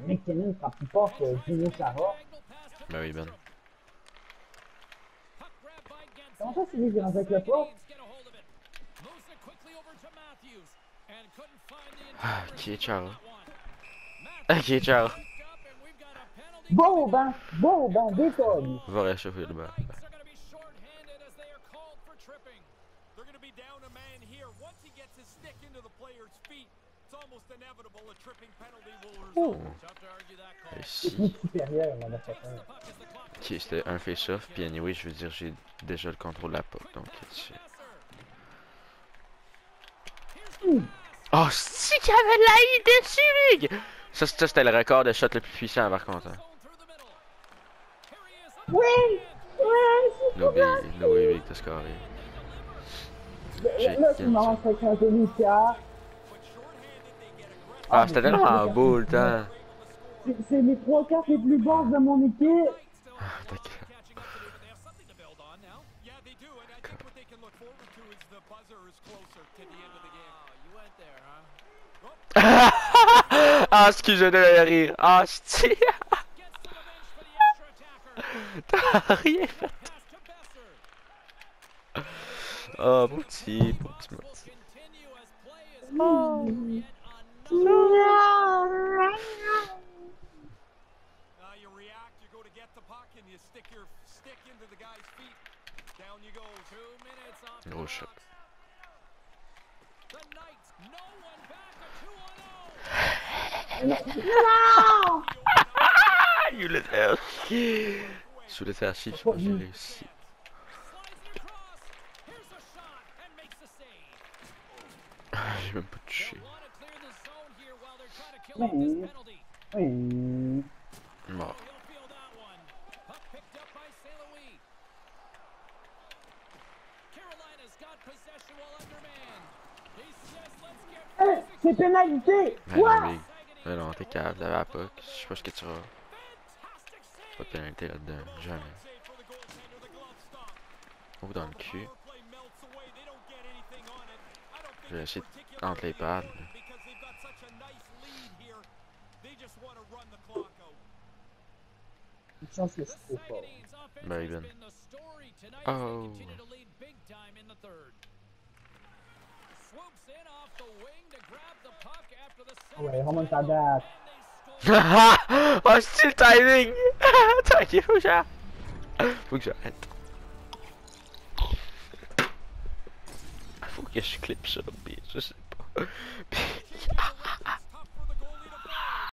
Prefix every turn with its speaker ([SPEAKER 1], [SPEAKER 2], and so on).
[SPEAKER 1] McKinnon sera plus fort que Gino Chara.
[SPEAKER 2] Ben oui, Ben.
[SPEAKER 1] Comment ça, c'est lui qui rentre avec le pas?
[SPEAKER 2] Ah, qui est Chara? Ah, qui est Chara?
[SPEAKER 1] Bon au banc, décolle.
[SPEAKER 2] Va réchauffer le bas. Oh!
[SPEAKER 1] C'est plus supérieur, motherfucker.
[SPEAKER 2] Ok, c'était un face-off, puis anyway, je veux dire, j'ai déjà le contrôle de la POC, donc tu... Oh, c'est qu'il y avait de la I dessus, Big! Ça c'était le record de shot le plus puissant, par contre. Hein.
[SPEAKER 1] Oui! Ouais,
[SPEAKER 2] No way, Big, t'as scoré.
[SPEAKER 1] là, tu m'as rentré avec un Delucia.
[SPEAKER 2] Ah, c'était tellement en boule, hein.
[SPEAKER 1] C'est les 3 cartes les plus basses de mon équipe.
[SPEAKER 2] Ah, d'accord. Ah, excusez-moi de rire. Ah, je t'as rien fait. Oh, mon petit. Oh. Gros shot.
[SPEAKER 1] Non!
[SPEAKER 2] Il voulait faire chier. Je voulais faire chier, je pense que j'ai réussi. J'ai même pas touché. Mort.
[SPEAKER 1] C'est pénalité!
[SPEAKER 2] Ben non, Big. Ben non, t'es calme, t'avais la POC. Je sais pas ce que tu vas. Pas de pénalité là-dedans, jamais. Ou dans le cul. Je vais essayer entre les pads.
[SPEAKER 1] Une chance que je suis trop fort.
[SPEAKER 2] Ben, Ben. Oh!
[SPEAKER 1] Ouais, remontada.
[SPEAKER 2] Oh, c'est le timing! T'inquiète, faut que j'arrête. Faut que je clip ça, puis je sais pas.